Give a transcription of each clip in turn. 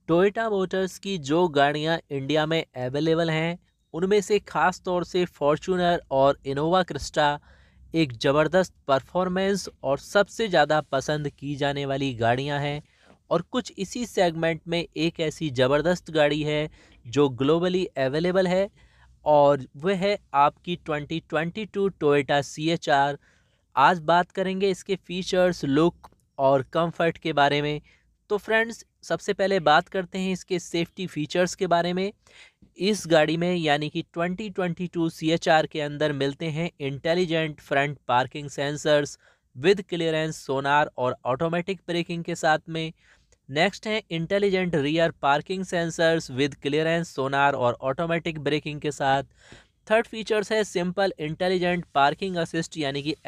Toyota Motors की जो गाड़ियां इंडिया में अवेलेबल हैं उनमें से ख़ास तौर से फॉर्च्यूनर और इनोवा क्रिस्टा एक ज़बरदस्त परफॉर्मेंस और सबसे ज़्यादा पसंद की जाने वाली गाड़ियां हैं। और कुछ इसी सेगमेंट में एक ऐसी ज़बरदस्त गाड़ी है जो ग्लोबली अवेलेबल है और वह है आपकी 2022 टोयोटा CHR। आज बात करेंगे इसके फीचर्स, लुक और कंफर्ट के बारे में। तो फ्रेंड्स, सबसे पहले बात करते हैं इसके सेफ्टी फीचर्स के बारे में। इस गाड़ी में यानी कि 2022 CHR के अंदर मिलते हैं intelligent front parking sensors with clearance sonar और ऑटोमेटिक ब्रेकिंग के साथ में। नेक्स्ट है intelligent rear parking sensors with clearance sonar और ऑटोमेटिक ब्रेकिंग के साथ। थर्ड फीचर्स है सिंपल इंटेलिजेंट पार्किंग असिस्ट यानी कि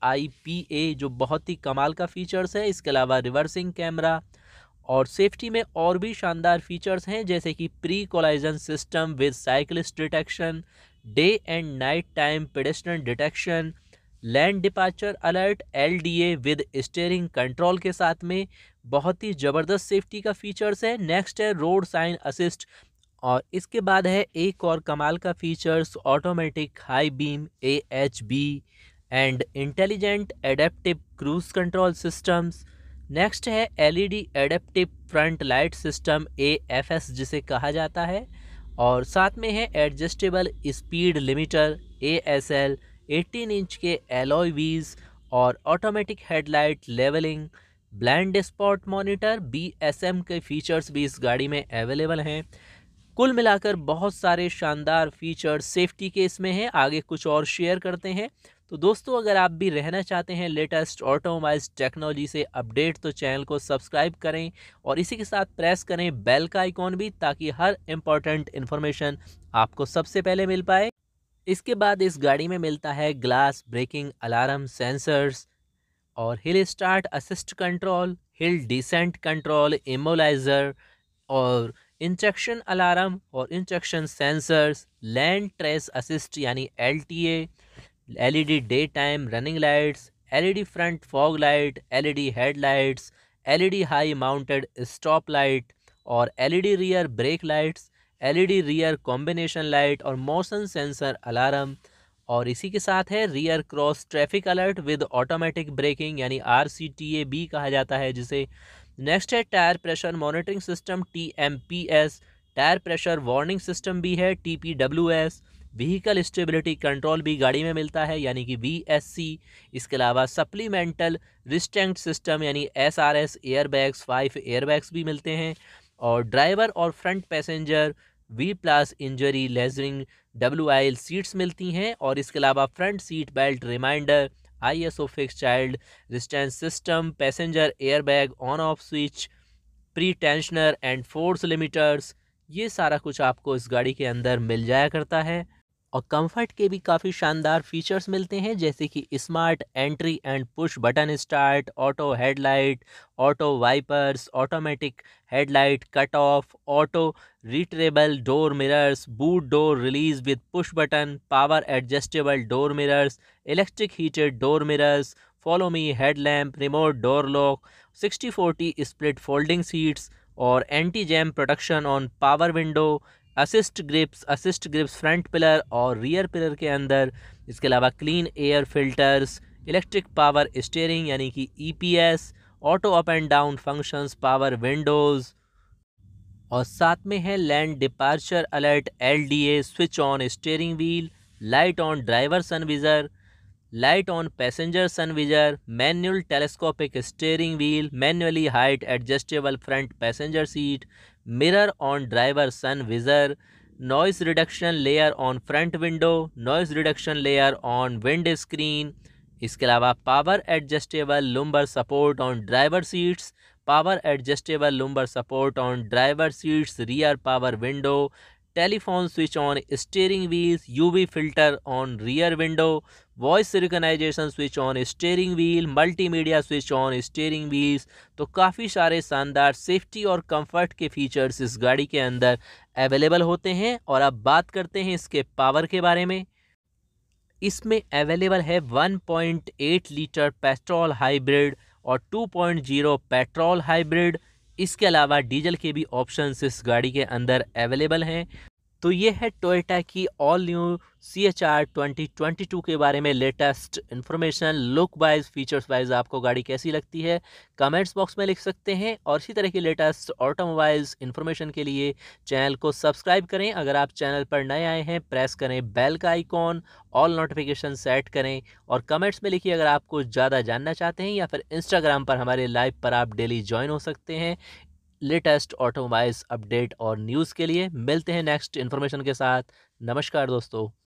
SIPA, जो बहुत ही कमाल का फीचर्स है। इसके अलावा रिवर्सिंग कैमरा और सेफ्टी में और भी शानदार फीचर्स हैं जैसे कि pre collision system with cyclist detection, day and night time pedestrian detection, lane departure alert LDA with steering control के साथ में। बहुत ही ज़बरदस्त सेफ्टी का फीचर्स है। नेक्स्ट है रोड साइन असिस्ट और इसके बाद है एक और कमाल का features automatic high beam AHB and intelligent adaptive cruise control systems. Next है LED adaptive front light system AFS जिसे कहा जाता है। और साथ में है adjustable speed limiter ASL, 18 inch के एलॉय व्हील्स और automatic headlight levelling, blind spot monitor BSM के फीचर्स भी इस गाड़ी में अवेलेबल हैं। कुल मिलाकर बहुत सारे शानदार फीचर्स सेफ्टी के इसमें हैं। आगे कुछ और शेयर करते हैं। तो दोस्तों, अगर आप भी रहना चाहते हैं लेटेस्ट ऑटोमोबाइल्स टेक्नोलॉजी से अपडेट तो चैनल को सब्सक्राइब करें और इसी के साथ प्रेस करें बेल का आइकॉन भी, ताकि हर इम्पोर्टेंट इन्फॉर्मेशन आपको सबसे पहले मिल पाए। इसके बाद इस गाड़ी में मिलता है ग्लास ब्रेकिंग अलार्म सेंसर्स और hill start assist control, hill descent control, immobiliser और इंजेक्शन अलार्म और injection sensors, lane trace assist यानी LTA, LED day time running lights, LED front fog light, LED headlights, LED high mounted stop light और LED rear brake lights, LED rear combination light और motion sensor alarm. और इसी के साथ है rear cross traffic alert with automatic braking यानी RCTA भी कहा जाता है जिसे। नेक्स्ट है tyre pressure monitoring system TMPS, tyre pressure warning system भी है TPWS, व्हीकल स्टेबिलिटी कंट्रोल भी गाड़ी में मिलता है यानी कि VSC। इसके अलावा सप्लीमेंटल रिस्ट्रेंट सिस्टम यानी SRS एयरबैग्स 5 एयरबैग्स भी मिलते हैं। और ड्राइवर और front passenger V+ injury lessening WIL seats मिलती हैं। और इसके अलावा front seat belt reminder, ISO fix child restraint system, passenger airbag on off switch, pre tensioner and force limiters, ये सारा कुछ आपको इस गाड़ी के अंदर मिल जाया करता है। और कंफर्ट के भी काफ़ी शानदार फीचर्स मिलते हैं जैसे कि smart entry and push button start, auto headlight, auto wipers, automatic headlight cut off, auto retractable door mirrors, boot door release with push button, power adjustable door mirrors, electric heated door mirrors, follow me headlamp, remote door lock, 60/40 split folding seats और anti jam protection on power window, assist grips front pillar और rear pillar के अंदर। इसके अलावा clean air filters, electric power steering यानी कि EPS, auto up and down functions, power windows और साथ में है lane departure alert LDA, switch on steering wheel, light on driver sun visor, light on passenger sun visor, manual telescopic steering wheel, manually height adjustable front passenger seat, mirror on driver sun visor, noise reduction layer on front window, noise reduction layer on windscreen. इसके अलावा power adjustable lumbar support on driver seats, power adjustable lumbar support on driver seats rear power window, telephone switch on steering wheels, UV filter on rear window, voice recognition switch on steering wheel, multimedia switch on steering wheels. तो काफ़ी सारे शानदार safety और comfort के features इस गाड़ी के अंदर अवेलेबल होते हैं। और अब बात करते हैं इसके पावर के बारे में। इसमें अवेलेबल है 1.8 लीटर पेट्रोल हाइब्रिड और 2.0 पेट्रोल हाइब्रिड। इसके अलावा डीजल के भी ऑप्शंस इस गाड़ी के अंदर अवेलेबल हैं। तो ये है टोयोटा की ऑल न्यू CHR 2022 के बारे में latest information. Look wise, features wise आपको गाड़ी कैसी लगती है कमेंट्स बॉक्स में लिख सकते हैं। और इसी तरह की लेटेस्ट ऑटोमोबाइल्स इन्फॉर्मेशन के लिए चैनल को सब्सक्राइब करें। अगर आप चैनल पर नए आए हैं, प्रेस करें बेल का आइकॉन, ऑल नोटिफिकेशन सेट करें और कमेंट्स में लिखिए अगर आप कुछ ज़्यादा जानना चाहते हैं, या फिर इंस्टाग्राम पर हमारे लाइव पर आप डेली ज्वाइन हो सकते हैं लेटेस्ट ऑटोमोबाइल्स अपडेट और न्यूज़ के लिए। मिलते हैं नेक्स्ट इन्फॉर्मेशन के साथ। नमस्कार दोस्तों।